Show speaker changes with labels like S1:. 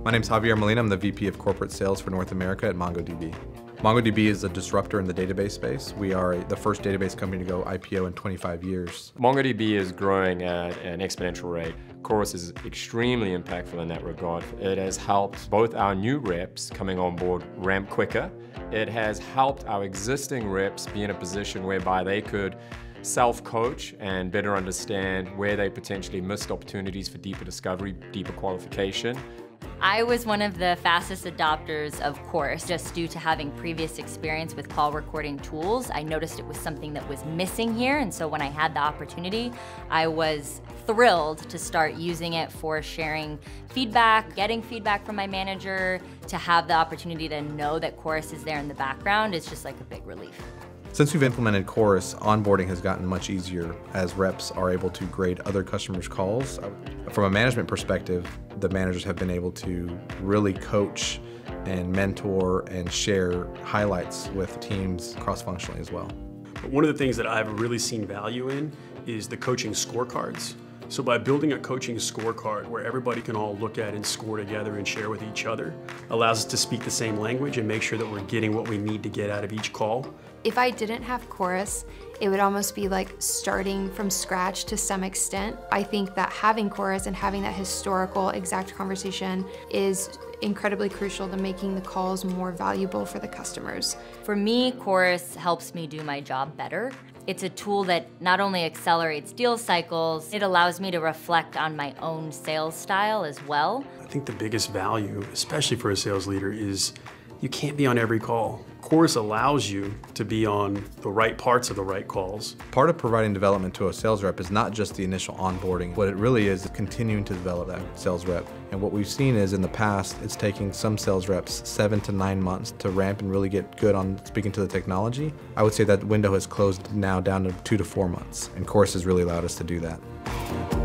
S1: My name's Javier Molina. I'm the VP of Corporate Sales for North America at MongoDB. MongoDB is a disruptor in the database space. We are the first database company to go IPO in 25 years.
S2: MongoDB is growing at an exponential rate. Chorus is extremely impactful in that regard. It has helped both our new reps coming on board ramp quicker. It has helped our existing reps be in a position whereby they could self-coach and better understand where they potentially missed opportunities for deeper discovery, deeper qualification.
S3: I was one of the fastest adopters of Chorus just due to having previous experience with call recording tools. I noticed it was something that was missing here, and so when I had the opportunity, I was thrilled to start using it for sharing feedback, getting feedback from my manager. To have the opportunity to know that Chorus is there in the background is just like a big relief.
S1: Since we've implemented Chorus, onboarding has gotten much easier as reps are able to grade other customers' calls. From a management perspective, the managers have been able to really coach and mentor and share highlights with teams cross-functionally as well.
S4: But one of the things that I've really seen value in is the coaching scorecards. So by building a coaching scorecard where everybody can all look at and score together and share with each other, allows us to speak the same language and make sure that we're getting what we need to get out of each call.
S5: If I didn't have Chorus, it would almost be like starting from scratch to some extent. I think that having Chorus and having that historical exact conversation is incredibly crucial to making the calls more valuable for the customers.
S3: For me, Chorus helps me do my job better. It's a tool that not only accelerates deal cycles, it allows me to reflect on my own sales style as well.
S4: I think the biggest value, especially for a sales leader, is you can't be on every call. Chorus allows you to be on the right parts of the right calls.
S1: Part of providing development to a sales rep is not just the initial onboarding. What it really is continuing to develop that sales rep. And what we've seen is in the past, it's taking some sales reps 7 to 9 months to ramp and really get good on speaking to the technology. I would say that window has closed now down to 2 to 4 months, and Chorus has really allowed us to do that.